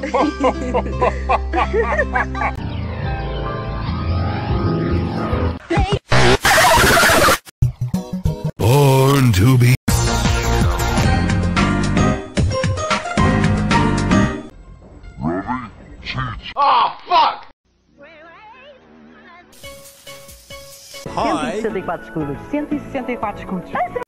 Born to be. Ready? Cheat. Oh, fuck! Hi. 164 escudos. 164 escudos.